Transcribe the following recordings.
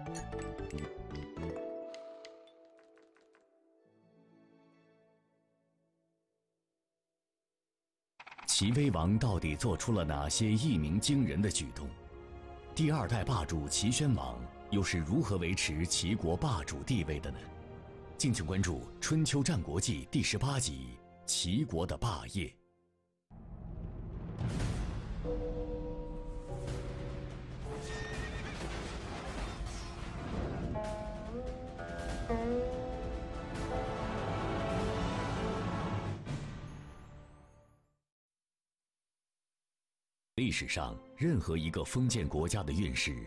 齐威王到底做出了哪些一鸣惊人的举动？第二代霸主齐宣王又是如何维持齐国霸主地位的呢？敬请关注《春秋战国纪》第18集《齐国的霸业》。历史上，任何一个封建国家的运势，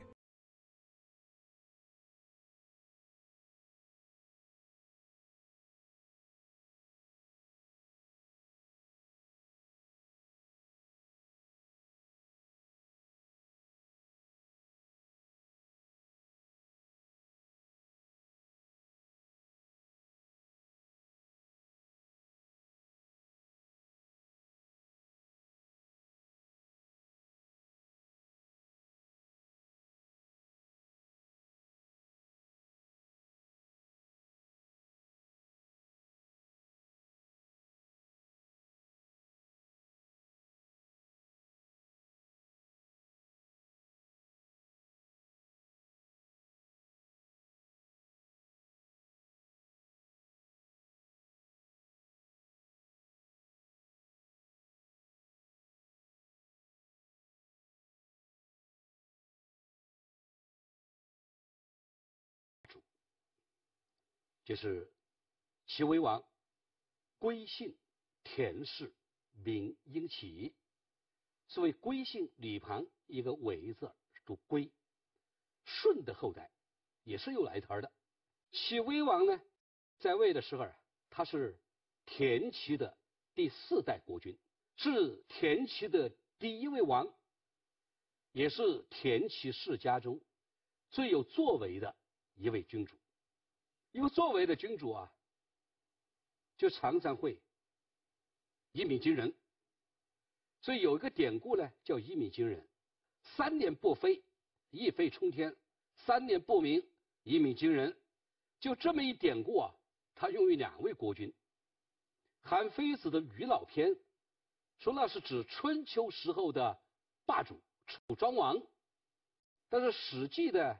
就是齐威王，归姓田氏，名婴齐。所谓归姓，里旁一个韦字读归，舜的后代也是有来头的。齐威王呢，在位的时候他是田齐的第4代国君，是田齐的第一位王，也是田齐世家中最有作为的一位君主。有作为的君主就常常会一鸣惊人。所以有一个典故呢，叫一鸣惊人，3年不飞，一飞冲天；3年不鸣，一鸣惊人。就这么一典故它用于2位国君。韩非子的《余老篇》说那是指春秋时候的霸主楚庄王，但是《史记》的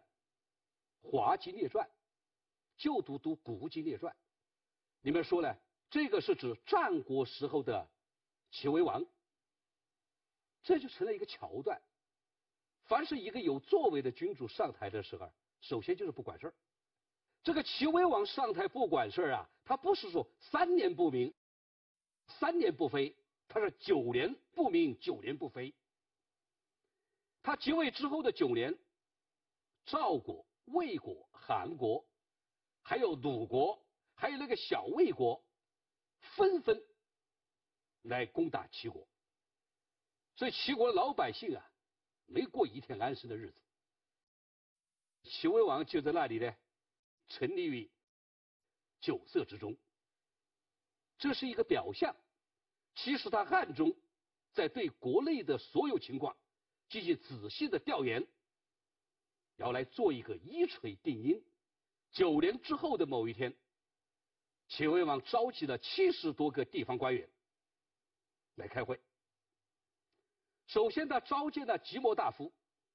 《华记列传》就读《古今列传》里面说呢，这个是指战国时候的齐威王。这就成了一个桥段。凡是一个有作为的君主上台的时候，首先就是不管事儿。这个齐威王上台不管事儿他不是说3年不鸣3年不飞，他是9年不鸣9年不飞。他即位之后的9年，赵国、魏国、韩国还有鲁国，还有那个小魏国，纷纷来攻打齐国。所以齐国老百姓没过一天安生的日子。齐威王就在那里呢，沉溺于酒色之中。这是一个表象，其实他暗中在对国内的所有情况进行仔细的调研，要来做一个一锤定音。9年之后的某一天，齐威王召集了70多个地方官员来开会。首先他召见了即墨大夫，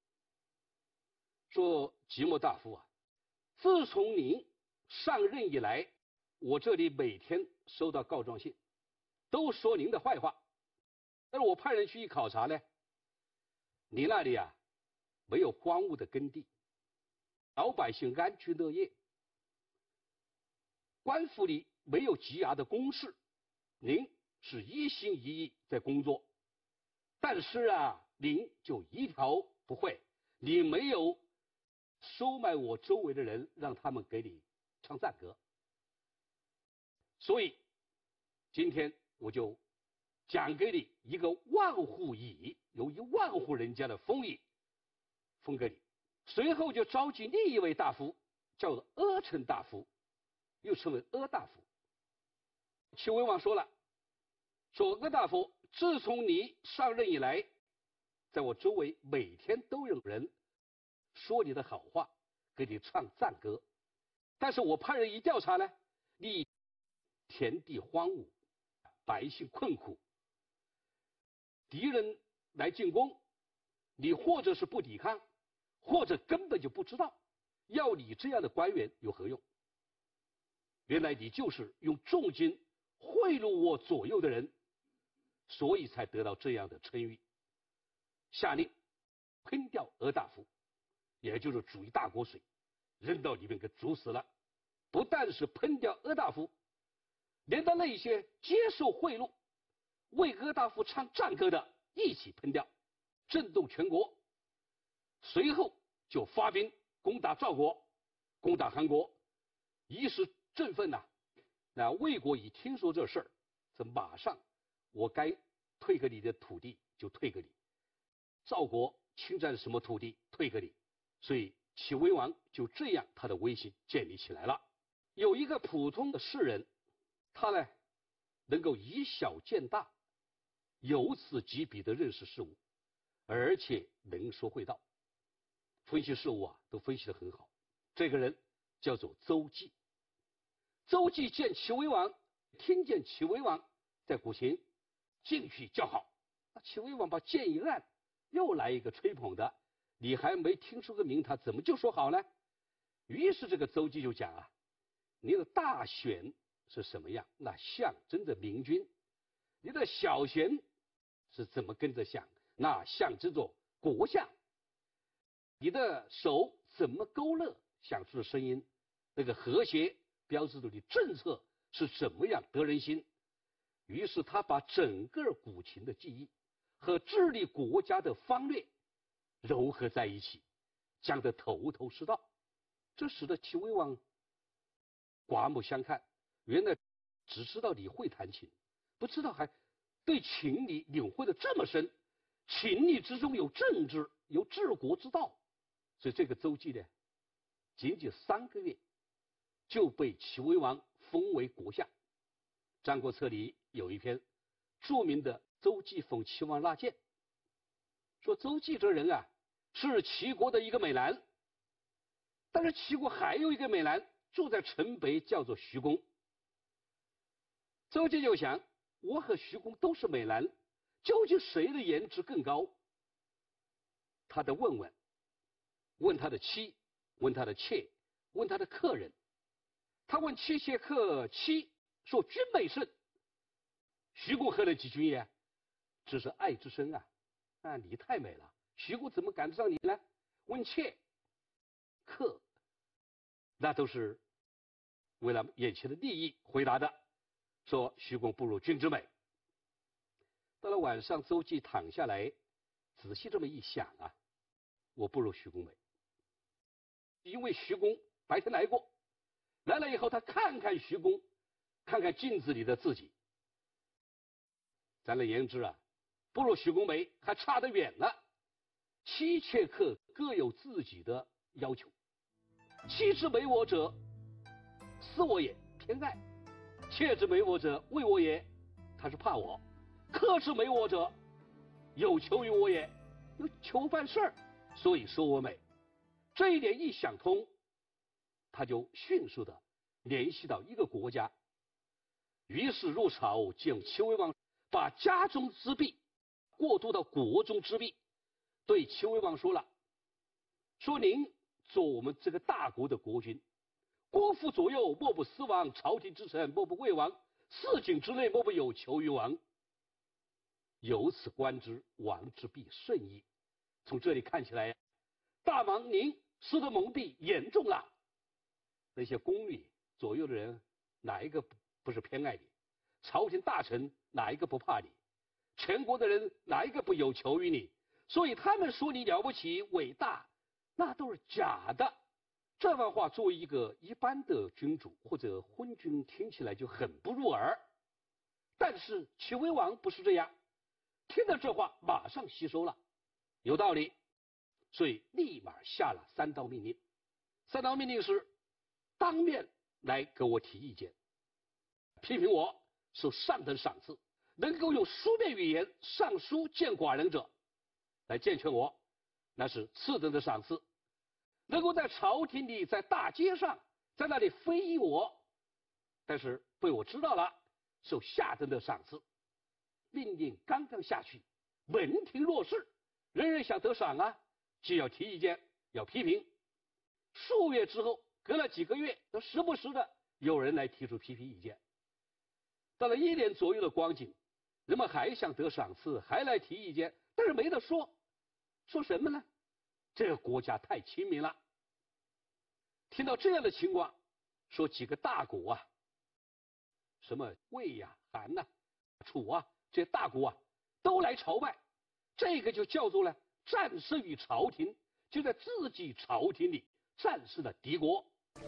说即墨大夫自从您上任以来，我这里每天收到告状信，都说您的坏话。但是我派人去一考察呢，你那里没有荒芜的耕地，老百姓安居乐业，官府里没有积压的公事，您是一心一意在工作。但是您就一条不会，你没有收买我周围的人，让他们给你唱赞歌。所以今天我就讲给你一个万户乙，由1万户人家的封邑封给你。随后就召集另一位大夫，叫做阿成大夫，又称为阿大夫。齐威王说了，说阿大夫，自从你上任以来，在我周围每天都有人说你的好话， 给你唱赞歌。但是我派人一调查呢，你田地荒芜，百姓困苦，敌人来进攻，你或者是不抵抗，或者根本就不知道，要你这样的官员有何用？原来你就是用重金贿赂我左右的人，所以才得到这样的称誉。下令喷掉俄大夫，也就是煮一大锅水，扔到里面给煮死了。不但是喷掉俄大夫，连到那些接受贿赂、为俄大夫唱战歌的一起喷掉，震动全国。随后就发兵攻打赵国，攻打韩国，一时振奋呐。那魏国一听说这事儿，这马上我该退给你的土地就退给你，赵国侵占什么土地退给你，所以齐威王就这样他的威信建立起来了。有一个普通的士人，他呢能够以小见大，由此及彼的认识事物，而且能说会道，分析事物啊都分析得很好。这个人叫做邹忌。邹忌见齐威王，听见齐威王在鼓琴，进去叫好。那齐威王把剑一按，又来一个吹捧的，你还没听出个名堂，怎么就说好呢？于是这个邹忌就讲啊，你的大弦是什么样，那象征着明君；你的小弦是怎么跟着响，那象征着国相；你的手怎么勾勒响出的声音，那个和谐标志着你政策是怎么样得人心。于是他把整个古琴的技艺和治理国家的方略糅合在一起，讲得头头是道。这使得齐威王刮目相看，原来只知道你会弹琴，不知道还对琴理领会的这么深，琴理之中有政治，有治国之道。所以这个邹忌呢，仅仅3个月就被齐威王封为国相。《战国策》里有一篇著名的邹忌封齐王纳谏，说邹忌这人啊是齐国的一个美男，但是齐国还有一个美男住在城北，叫做徐公。邹忌就想，我和徐公都是美男，究竟谁的颜值更高？他得问他的妻，问他的妾，问他的客人。他问妻妾客，妻说君美甚。徐公喝了几句呀，只是爱之深啊，你太美了，徐公怎么赶得上你呢？问妾客，那都是为了眼前的利益回答的，说徐公不如君之美。到了晚上，邹忌躺下来，仔细这么一想啊，我不如徐公美，因为徐公白天来过，来了以后他看看徐公，看看镜子里的自己，咱的言之啊，不如徐公美还差得远了。妻妾客各有自己的要求，妻之美我者，私我也，偏爱；妾之美我者，为我也，他是怕我；客之美我者，有求于我也，有求办事儿，所以说我美。这一点一想通，他就迅速的联系到一个国家，于是入朝见齐威王，把家中之弊过渡到国中之弊，对齐威王说了，说您做我们这个大国的国君，国府左右莫不私王，朝廷之臣莫不畏王，市井之内莫不有求于王。由此观之，王之必甚矣。从这里看起来，大王您受的蒙蔽严重了。那些宫里左右的人，哪一个不是偏爱你？朝廷大臣哪一个不怕你？全国的人哪一个不有求于你？所以他们说你了不起伟大，那都是假的。这番话作为一个一般的君主或者昏君，听起来就很不入耳。但是齐威王不是这样，听到这话马上吸收了，有道理，所以立马下了3道命令。3道命令是当面来给我提意见，批评我受上等赏赐，能够用书面语言上书见寡人者来健全我，那是次等的赏赐。 能够在朝廷里、在大街上，在那里非议我，但是被我知道了，受下等的赏赐。命令刚刚下去，门庭若市，人人想得赏啊，就要提意见，要批评。数月之后，隔了几个月，都时不时的有人来提出批评意见。到了1年左右的光景，人们还想得赏赐，还来提意见，但是没得说。说什么呢？这个国家太亲民了。听到这样的情况，说几个大国啊，什么魏呀、韩呐、楚啊，这些大国啊，都来朝拜，这个就叫做呢战胜于朝廷，就在自己朝廷里战胜了敌国。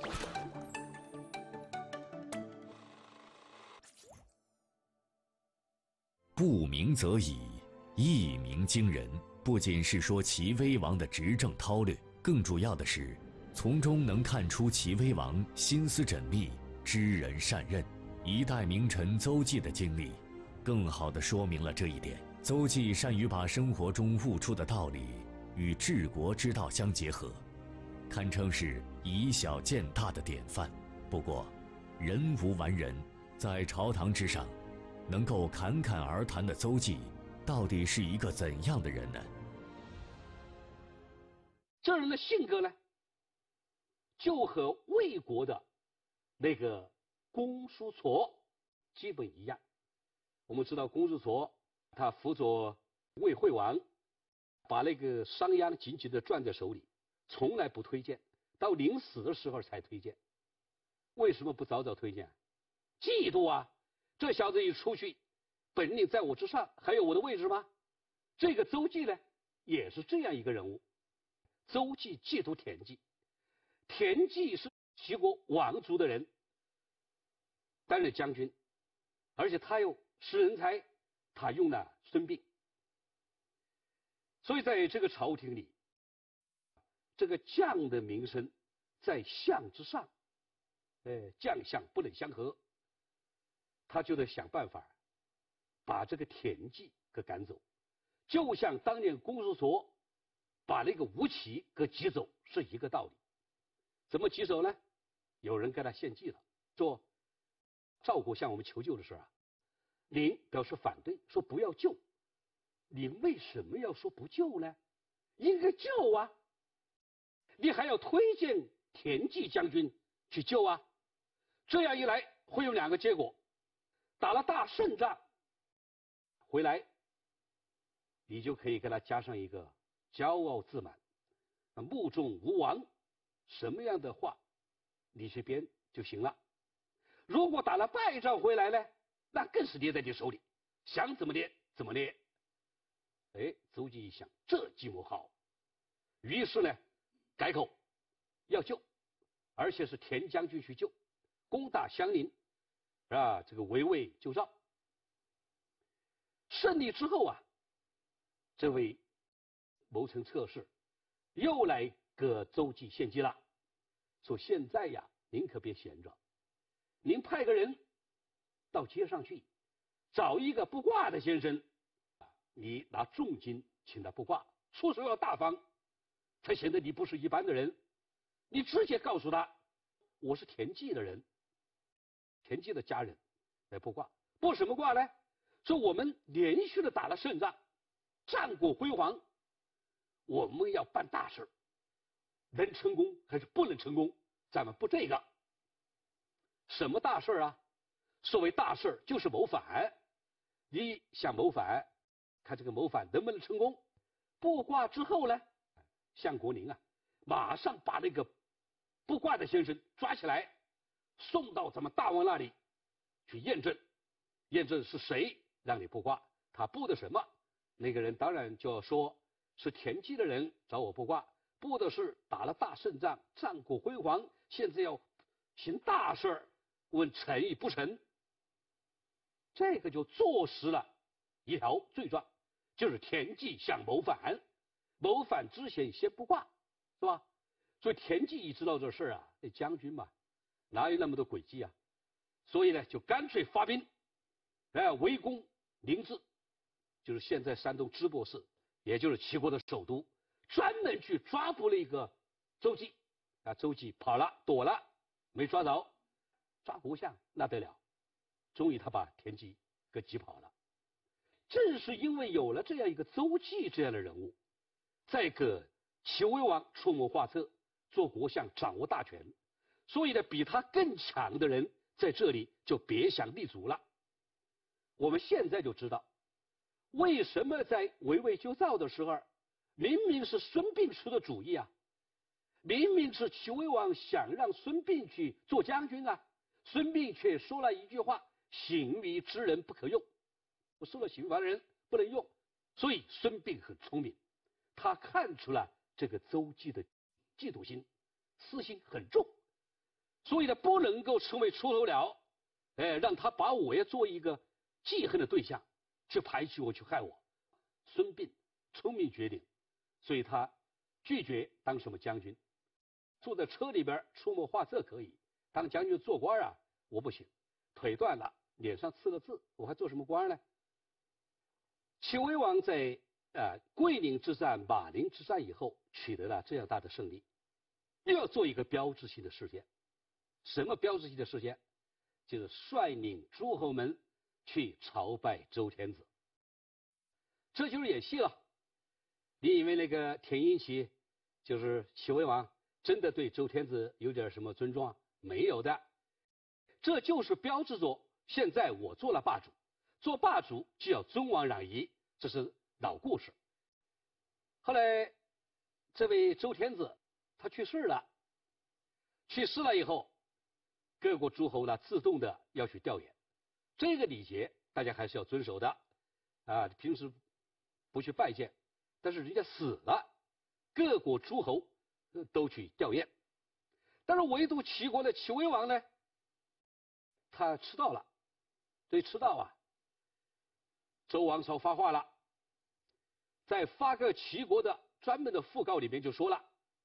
不鸣则已，一鸣惊人。不仅是说齐威王的执政韬略，更主要的是从中能看出齐威王心思缜密、知人善任。一代名臣邹忌的经历，更好地说明了这一点。邹忌善于把生活中悟出的道理与治国之道相结合，堪称是以小见大的典范。不过，人无完人，在朝堂之上，能够侃侃而谈的邹忌，到底是一个怎样的人呢？ 这人的性格呢，就和魏国的那个公叔痤基本一样。我们知道公叔痤他辅佐魏惠王，把那个商鞅紧紧地攥在手里，从来不推荐，到临死的时候才推荐。为什么不早早推荐？嫉妒啊！这小子一出去，本领在我之上，还有我的位置吗？这个邹忌呢，也是这样一个人物。邹忌嫉妒田忌，田忌是齐国王族的人，担任将军，而且他又识人才，他用了孙膑，所以在这个朝廷里，这个将的名声在相之上，将相不能相合，他就得想办法把这个田忌给赶走，就像当年公叔痤把那个吴起给挤走是一个道理。怎么挤走呢？有人给他献计了，说赵国向我们求救的时候啊，您表示反对，说不要救。您为什么要说不救呢？应该救啊！你还要推荐田忌将军去救啊！这样一来会有2个结果：打了大胜仗回来，你就可以给他加上一个骄傲自满、目中无王，什么样的话你去编就行了。如果打了败仗回来呢，那更是捏在你手里，想怎么捏怎么捏。邹忌一想，这计谋好，于是呢改口要救，而且是田将军去救，攻打襄陵啊，这个围魏救赵。胜利之后啊，这位谋臣策士又来给邹忌献计了，说现在呀，您可别闲着，您派个人到街上去，找一个卜卦的先生，你拿重金请他卜卦，出手要大方，才显得你不是一般的人。你直接告诉他，我是田忌的人，田忌的家人来卜卦。卜什么卦呢？说我们连续的打了胜仗，战果辉煌，我们要办大事，能成功还是不能成功，咱们卜这个。什么大事啊？所谓大事就是谋反。你想谋反，看这个谋反能不能成功。卜卦之后呢，相国宁啊，马上把那个卜卦的先生抓起来，送到咱们大王那里去验证，验证是谁让你卜卦，他卜的什么。那个人当然就要说是田忌的人找我卜卦，卜的是打了大胜仗，战果辉煌，现在要行大事，问成与不成。这个就坐实了一条罪状，就是田忌想谋反，谋反之前先卜卦，是吧？所以田忌一知道这事啊，那将军嘛，哪有那么多诡计啊？所以呢，就干脆发兵，围攻临淄，就是现在山东淄博市，也就是齐国的首都，专门去抓捕了一个周忌啊，周忌跑了，躲了，没抓着，抓国相那得了，终于他把田忌给挤跑了。正是因为有了这样一个周忌这样的人物，再给齐威王出谋划策，做国相，掌握大权，所以呢，比他更强的人在这里就别想立足了。我们现在就知道，为什么在围魏救赵的时候，明明是孙膑出的主意啊，明明是齐威王想让孙膑去做将军啊，孙膑却说了一句话：“行于之人不可用。”我说了，刑罚的人不能用。所以孙膑很聪明，他看出了这个周忌的嫉妒心，私心很重，所以呢，不能够成为出头鸟，让他把我也做一个记恨的对象，去排挤我，去害我。孙膑聪明绝顶，所以他拒绝当什么将军，坐在车里边出谋划策可以，当将军做官啊，我不行，腿断了，脸上刺了字，我还做什么官呢？齐威王在桂林之战、马陵之战以后取得了这样大的胜利，又要做一个标志性的事件。什么标志性的事件？就是率领诸侯们去朝拜周天子。这就是演戏了。你以为那个田婴齐就是齐威王真的对周天子有点什么尊重啊？没有的。这就是标志着现在我做了霸主，做霸主就要尊王攘夷，这是老故事。后来这位周天子他去世了，以后，各国诸侯呢自动的要去吊唁，这个礼节大家还是要遵守的啊。平时不去拜见，但是人家死了，各国诸侯都去吊唁。但是唯独齐国的齐威王呢，他迟到了。对，迟到啊，周王朝发话了，在发给齐国的专门的讣告里面就说了，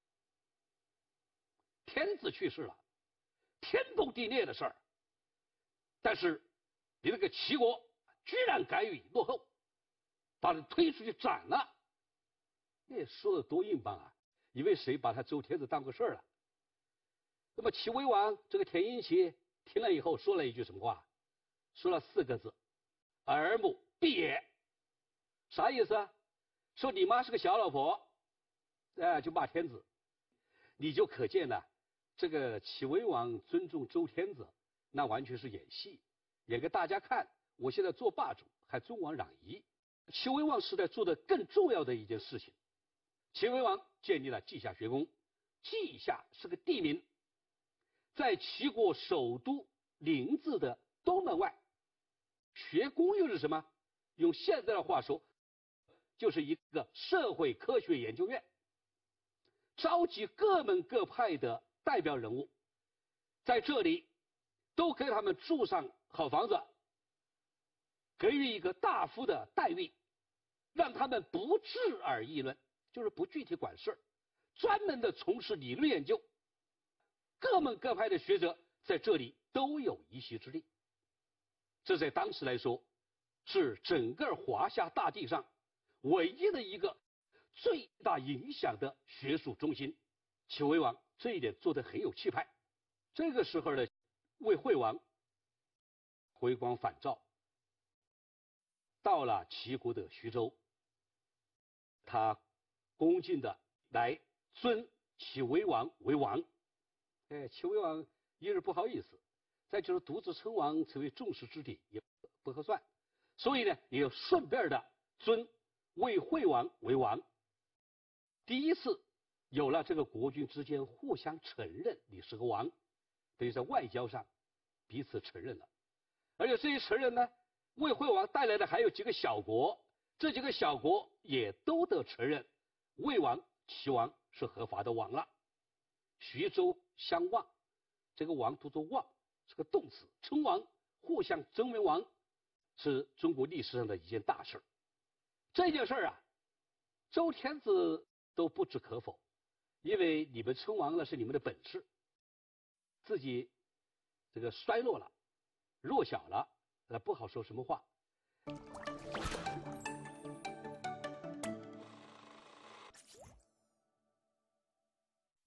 天子去世了，天崩地裂的事儿，但是你那个齐国居然敢于落后，把人推出去斩了，那说的多硬邦啊！以为谁把他周天子当个事儿了？那么齐威王这个田婴齐听了以后说了一句什么话？说了4个字：耳目闭也。啥意思啊？说你妈是个小老婆，就骂天子，你就可见了这个齐威王尊重周天子，那完全是演戏，演给大家看。我现在做霸主，还尊王攘夷。齐威王时代做的更重要的一件事情，齐威王建立了稷下学宫。稷下是个地名，在齐国首都临淄的东门外。学宫又是什么？用现在的话说，就是一个社会科学研究院，召集各门各派的代表人物，在这里都给他们住上好房子，给予一个大夫的待遇，让他们不治而议论，就是不具体管事，专门的从事理论研究。各门各派的学者在这里都有一席之地。这在当时来说，是整个华夏大地上唯一的一个最大影响的学术中心。齐威王这一点做得很有气派。这个时候呢，魏惠王回光返照，到了齐国的徐州，他恭敬的来尊齐威王为王。齐威王一是不好意思，再就是独自称王成为众矢之的，也不合算，所以呢，也顺便的尊魏惠王为王。第一次有了这个国君之间互相承认你是个王，等于在外交上彼此承认了。而且这一承认呢，魏惠王带来的还有几个小国，这几个小国也都得承认魏王、齐王是合法的王了。徐州相望，这个王读作望，是个动词，称王，互相争为王，是中国历史上的一件大事。这件事啊，周天子都不置可否，因为你们称王了是你们的本事，自己这个衰落了，弱小了，不好说什么话。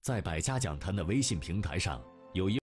在百家讲坛的微信平台上，有一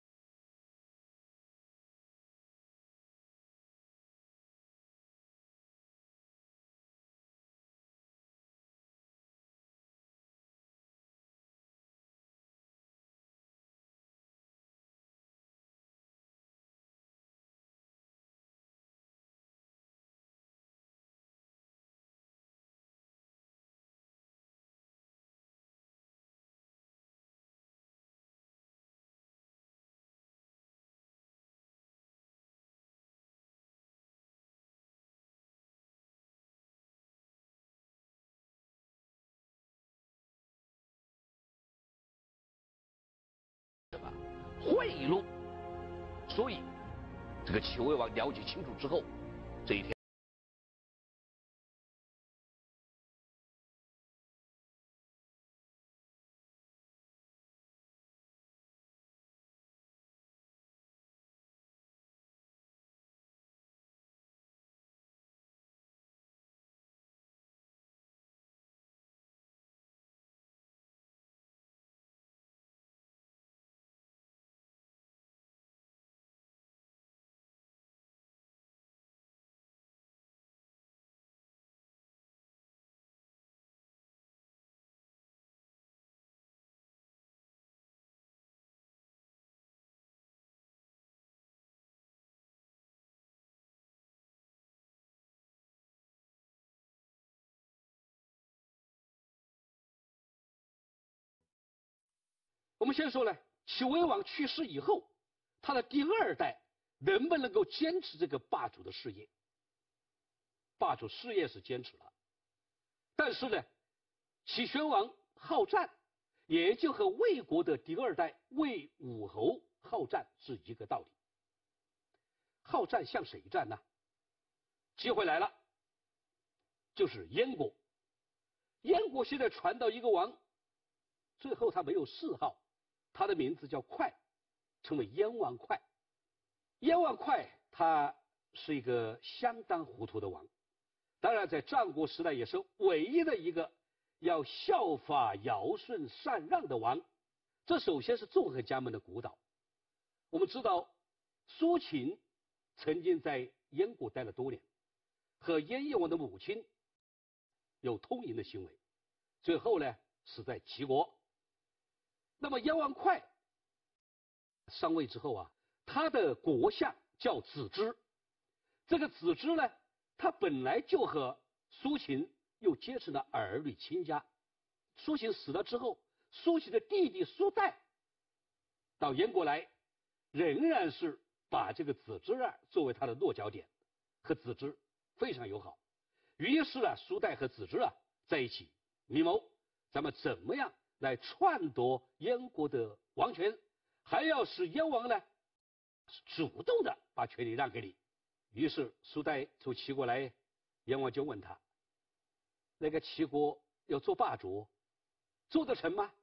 贿赂，所以这个齐威王了解清楚之后，这一天。我们先说呢，齐威王去世以后，他的第二代能不能够坚持这个霸主的事业？霸主事业是坚持了，但是呢，齐宣王好战，也就和魏国的第二代魏武侯好战是一个道理。好战向谁战呢？机会来了，就是燕国。燕国现在传到一个王，最后他没有谥号。他的名字叫哙，称为燕王哙。燕王哙他是一个相当糊涂的王，当然在战国时代也是唯一的一个要效法尧舜禅让的王。这首先是纵横家们的鼓捣。我们知道苏秦曾经在燕国待了多年，和燕翼王的母亲有通淫的行为，最后呢死在齐国。那么燕王哙上位之后啊，他的国相叫子之。这个子之呢，他本来就和苏秦又结成了儿女亲家。苏秦死了之后，苏秦的弟弟苏代到燕国来，仍然是把这个子之作为他的落脚点，和子之非常友好。于是呢，苏代和子之在一起密谋，咱们怎么样来篡夺燕国的王权，还要使燕王呢主动的把权力让给你。于是苏代从齐国来，燕王就问他，那个齐国要做霸主，做得成吗？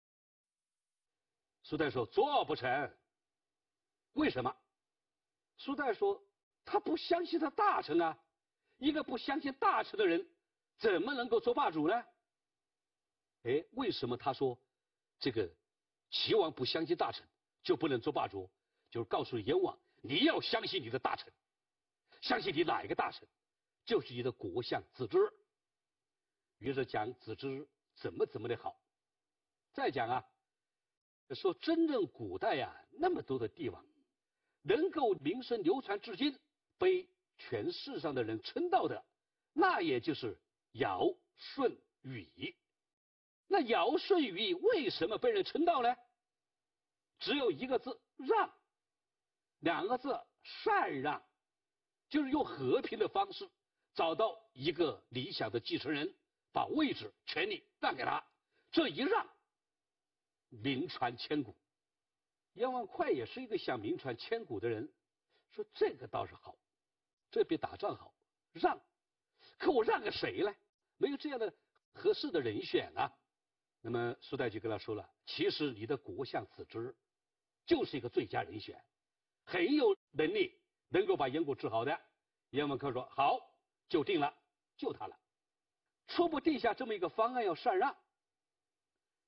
苏代说做不成。为什么？苏代说他不相信他大臣啊，一个不相信大臣的人怎么能够做霸主呢？为什么他说这个齐王不相信大臣就不能做霸主？就是告诉燕王，你要相信你的大臣。相信你哪一个大臣？就是你的国相子之。于是讲子之怎么的好。再讲啊，说真正古代那么多的帝王，能够名声流传至今，被全世上的人称道的，那也就是尧舜禹。那尧舜禹为什么被人称道呢？只有一个字，让。两个字，禅让。就是用和平的方式找到一个理想的继承人，把位置权力让给他。这一让，名传千古。燕王哙也是一个想名传千古的人，说这个倒是好，这比打仗好，让。可我让给谁呢？没有这样的合适的人选啊。那么苏代就跟他说了，其实你的国相子之就是一个最佳人选，很有能力，能够把燕国治好的。燕王哙说好，就定了，就他了。初步定下这么一个方案要禅让。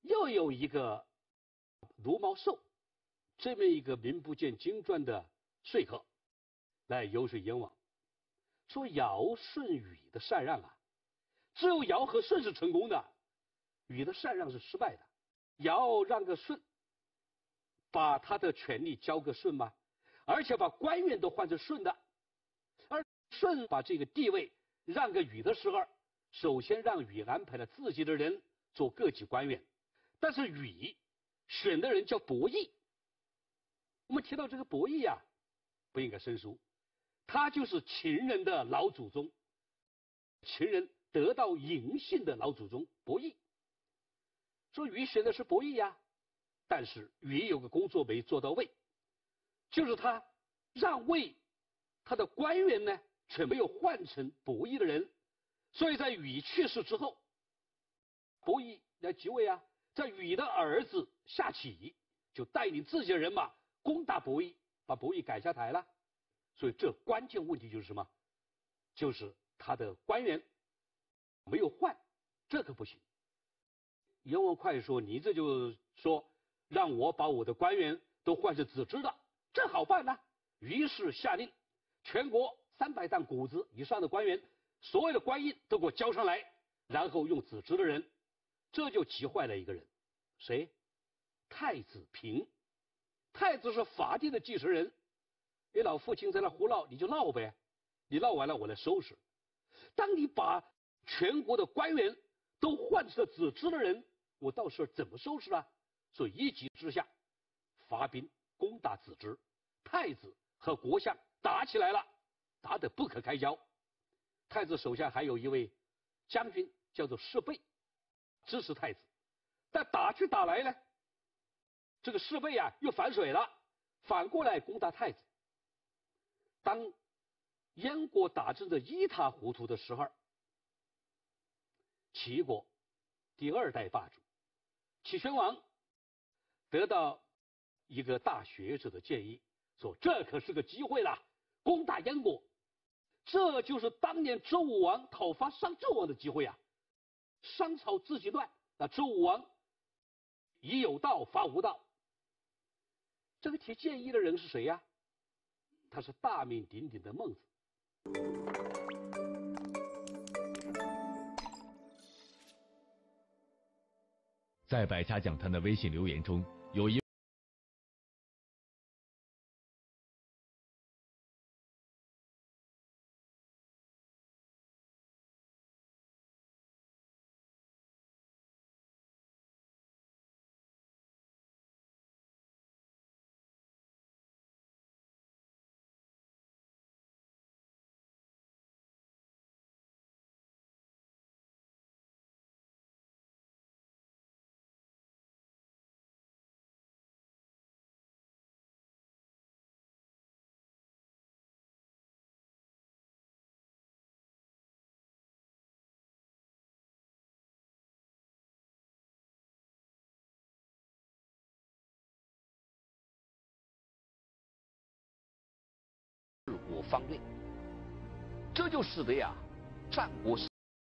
又有一个卢茂寿这么一个名不见经传的说客来游说燕王，说尧舜禹的禅让啊，只有尧和舜是成功的，禹的禅让是失败的。尧让个舜，把他的权力交给舜吗？而且把官员都换成舜的，而舜把这个地位让给禹的时候，首先让禹安排了自己的人做各级官员，但是禹选的人叫伯益。我们提到这个伯益啊，不应该生疏，他就是秦人的老祖宗，秦人得到嬴姓的老祖宗伯益。说禹选的是伯益呀，但是禹有个工作没做到位，就是他让位他的官员呢，却没有换成伯益的人，所以在禹去世之后，伯益来即位啊，在禹的儿子夏启就带领自己的人马攻打伯益，把伯益赶下台了。所以这关键问题就是什么？就是他的官员没有换，这可不行。阎王哙说：“你这就说让我把我的官员都换成子支的，这好办呢。”于是下令，全国300担谷子以上的官员，所有的官印都给我交上来，然后用子支的人，这就急坏了一个人，谁？太子平。太子是法定的继承人，你老父亲在那胡闹，你就闹呗，你闹完了我来收拾。当你把全国的官员都换成了子支的人，我到时候怎么收拾呢？所以一急之下发兵攻打子支，太子和国相打起来了，打得不可开交。太子手下还有一位将军叫做士备，支持太子，但打去打来呢，这个士备啊又反水了，反过来攻打太子。当燕国打争的一塌糊涂的时候，齐国第2代霸主齐宣王得到一个大学者的建议，说这可是个机会了，攻打燕国，这就是当年周武王讨伐商纣王的机会啊！商朝自己乱，那周武王以有道伐无道。这个提建议的人是谁呀？他是大名鼎鼎的孟子。 在百家讲坛的微信留言中，有一治国方略，这就使得呀，战国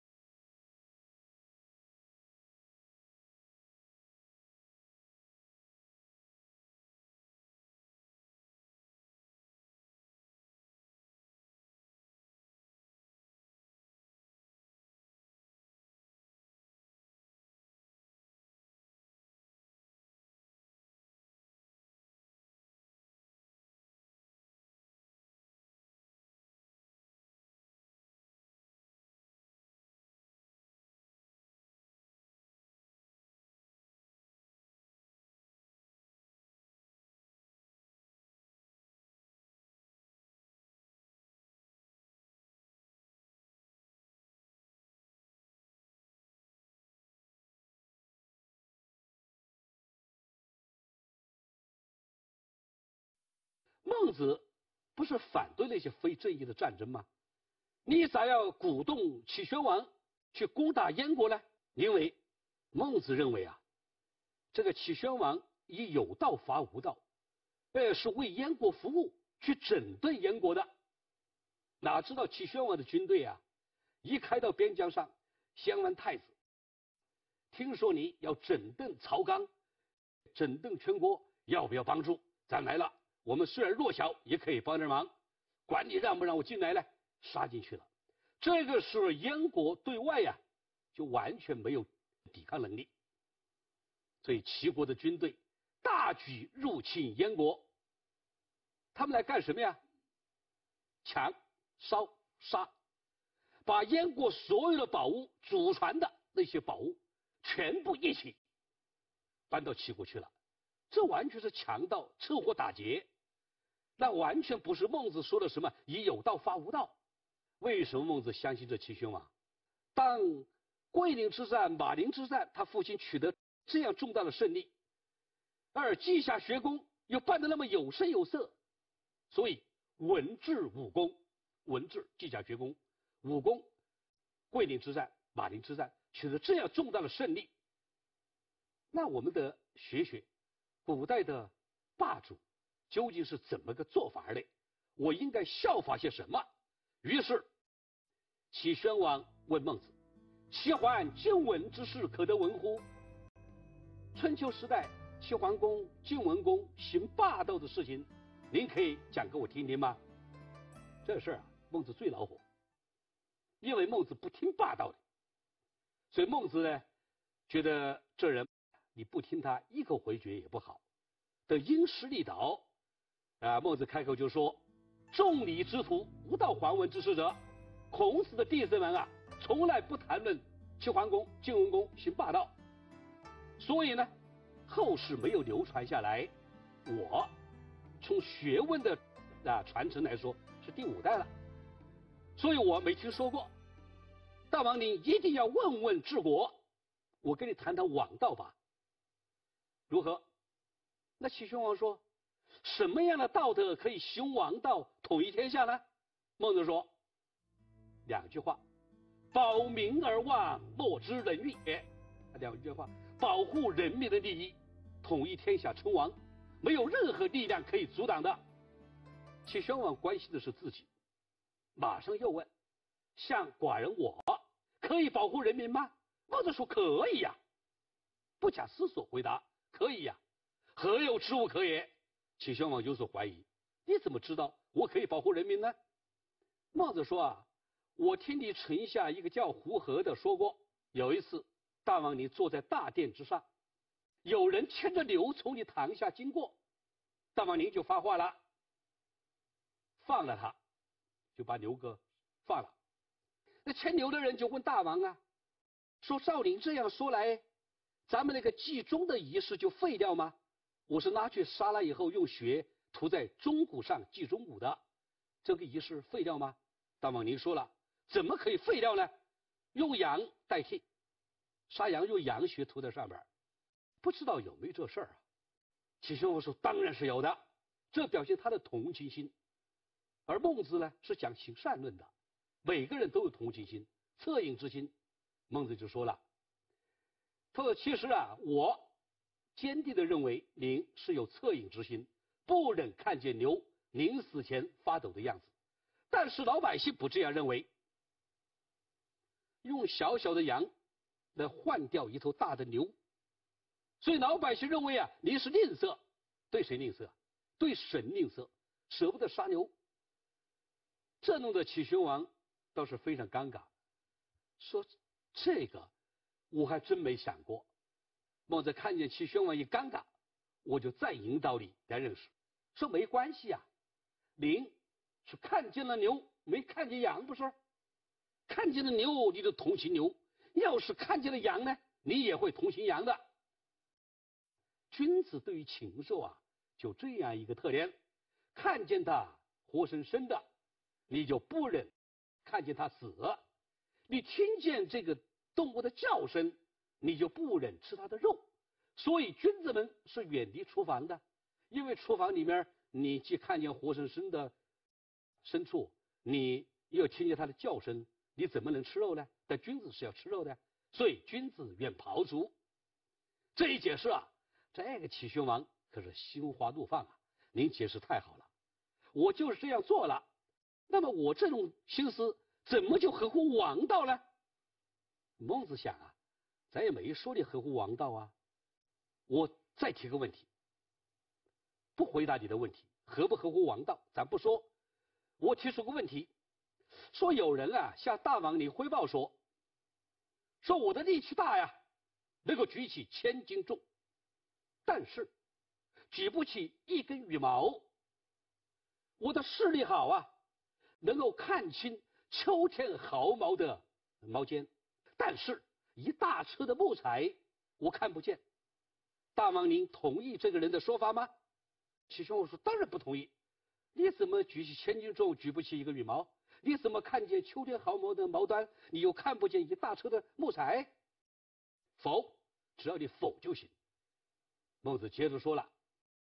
孟子不是反对那些非正义的战争吗？你咋要鼓动齐宣王去攻打燕国呢？因为孟子认为啊，这个齐宣王以有道伐无道，是为燕国服务，去整顿燕国的。哪知道齐宣王的军队啊，一开到边疆上，先问太子， 听说你要整顿曹纲，整顿全国，要不要帮助？咱来了，我们虽然弱小，也可以帮点忙。管你让不让我进来呢？杀进去了。这个时候，燕国对外呀，就完全没有抵抗能力。所以齐国的军队大举入侵燕国。他们来干什么呀？抢、烧、杀，把燕国所有的宝物、祖传的那些宝物，全部一起搬到齐国去了。这完全是强盗、趁火打劫，那完全不是孟子说的什么以有道发无道。为什么孟子相信这齐宣王？当桂林之战、马陵之战，他父亲取得这样重大的胜利，而稷下学宫又办得那么有声有色，所以文治武功，文治稷下学宫，武功桂林之战、马陵之战取得这样重大的胜利，那我们得学学古代的霸主究竟是怎么个做法的？我应该效法些什么？于是齐宣王问孟子：“齐桓晋文之事，可得闻乎？”春秋时代，齐桓公、晋文公行霸道的事情，您可以讲给我听听吗？这事儿啊，孟子最恼火，因为孟子不听霸道的，所以孟子呢，觉得这人你不听他一口回绝也不好，得因势利导。孟子开口就说：“仲礼之徒，无道还文之事者。”孔子的弟子们啊，从来不谈论齐桓公、晋文公行霸道，所以呢，后世没有流传下来。我从学问的传承来说，是第5代了，所以我没听说过。大王您一定要问问治国，我跟你谈谈王道吧，如何？那齐宣王说：“什么样的道德可以行王道，统一天下呢？”孟子说2句话：“保民而忘，莫之人欲也。”2句话，保护人民的利益，统一天下称王，没有任何力量可以阻挡的。齐宣王关心的是自己，马上又问：“像寡人我可以保护人民吗？”孟子说：“可以呀。”不假思索回答：“可以呀。”何有之无可也？齐宣王有所怀疑：“你怎么知道我可以保护人民呢？”孟子说：“我听你城下一个叫胡和的说过，有一次大王你坐在大殿之上，有人牵着牛从你堂下经过，大王您就发话了，放了他，就把牛哥放了。那牵牛的人就问大王啊，说照您这样说来，咱们那个祭钟的仪式就废掉吗？我是拿去杀了以后用血涂在钟鼓上祭钟鼓的，这个仪式废掉吗？大王您说了，怎么可以废掉呢？用羊代替，杀羊用羊血涂在上面，不知道有没有这事儿啊？齐宣王说当然是有的，这表现他的同情心。而孟子呢是讲行善论的，每个人都有同情心、恻隐之心。孟子就说了，他说其实啊，我坚定地认为您是有恻隐之心，不忍看见牛临死前发抖的样子。但是老百姓不这样认为，用小小的羊来换掉一头大的牛，所以老百姓认为啊，您是吝啬。对谁吝啬？对神吝啬，舍不得杀牛。这弄得齐宣王倒是非常尴尬，说这个我还真没想过。孟子看见齐宣王一尴尬，我就再引导你来认识，说没关系啊，您是看见了牛没看见羊不是？看见了牛你就同情牛，要是看见了羊呢，你也会同情羊的。君子对于禽兽啊，就这样一个特点，看见它活生生的，你就不忍看见它死；你听见这个动物的叫声，你就不忍吃它的肉。所以君子们是远离厨房的，因为厨房里面你既看见活生生的牲畜，你又听见它的叫声，你怎么能吃肉呢？但君子是要吃肉的，所以君子远庖厨。这一解释啊，这个齐宣王可是心花怒放啊！您解释太好了，我就是这样做了。那么我这种心思怎么就合乎王道呢？孟子想啊， 咱也没说你合乎王道啊。我再提个问题，不回答你的问题，合不合乎王道咱不说。我提出个问题，说有人啊向大王您汇报说我的力气大呀，能够举起1000斤重，但是举不起1根羽毛。我的视力好啊，能够看清秋天毫毛的毛尖，但是一大车的木材我看不见。大王您同意这个人的说法吗？齐宣王说当然不同意。你怎么举起1000斤重举不起1个羽毛？你怎么看见秋天毫毛的毛端，你又看不见一大车的木材？否，只要你否就行。孟子接着说了，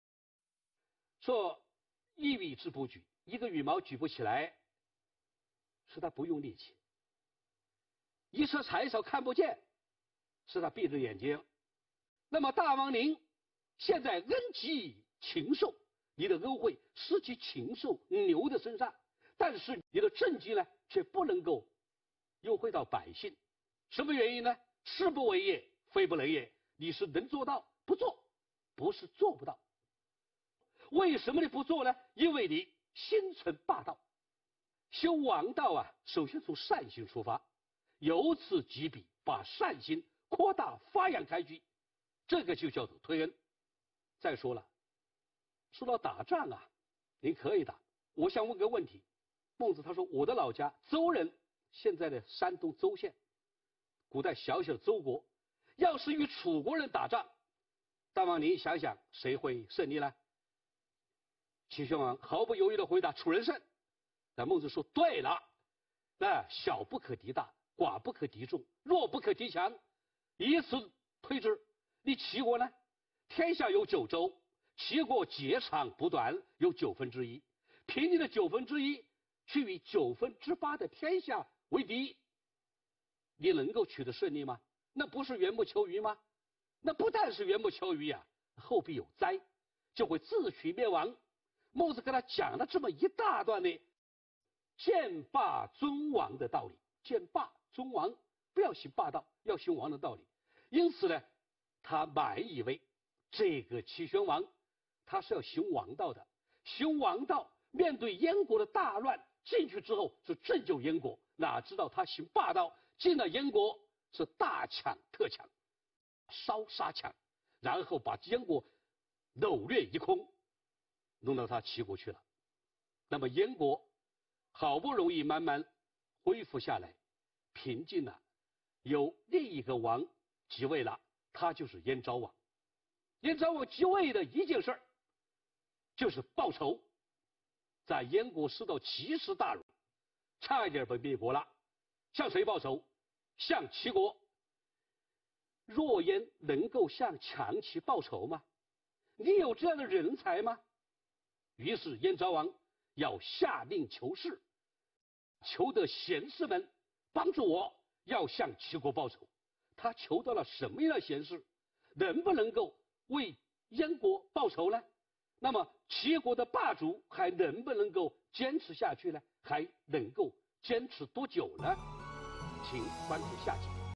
说一羽之不举，1个羽毛举不起来，是他不用力气；一车柴草看不见，是他闭着眼睛。那么大王您现在恩及禽兽，你的恩惠施及禽兽牛的身上，但是你的政绩呢却不能够优惠到百姓，什么原因呢？是不为也，非不能也。你是能做到不做，不是做不到。为什么你不做呢？因为你心存霸道。修王道啊，首先从善心出发，由此及彼，把善心扩大发扬开去，这个就叫做推恩。再说了，说到打仗啊，您可以打。我想问个问题，孟子他说我的老家周人，现在的山东周县，古代小小的周国，要是与楚国人打仗，大王您想想谁会胜利呢？齐宣王毫不犹豫地回答楚人胜。但孟子说对了，小不可敌大，寡不可敌众，弱不可敌强。以此推之，你齐国呢，天下有9州，齐国截长补短，有1/9，凭你的1/9去与8/9的天下为敌，你能够取得胜利吗？那不是缘木求鱼吗？那不但是缘木求鱼啊，后必有灾，就会自取灭亡。孟子跟他讲了这么一大段的剑霸尊王的道理，剑霸尊王，不要行霸道，要行王的道理。因此呢，他满以为这个齐宣王他是要行王道的，行王道，面对燕国的大乱，进去之后是拯救燕国，哪知道他行霸道，进了燕国是大抢特抢，烧杀抢，然后把燕国掳掠一空，弄到他齐国去了。那么燕国好不容易慢慢恢复下来，平静了，有另一个王即位了，他就是燕昭王。燕昭王即位的一件事就是报仇，在燕国受到奇耻大辱，差一点被灭国了。向谁报仇？向齐国。若燕能够向强齐报仇吗？你有这样的人才吗？于是燕昭王要下令求士，求得贤士们帮助我，要向齐国报仇。他求到了什么样的贤士？能不能够为燕国报仇呢？那么齐国的霸主还能不能够坚持下去呢？还能够坚持多久呢？请关注下集。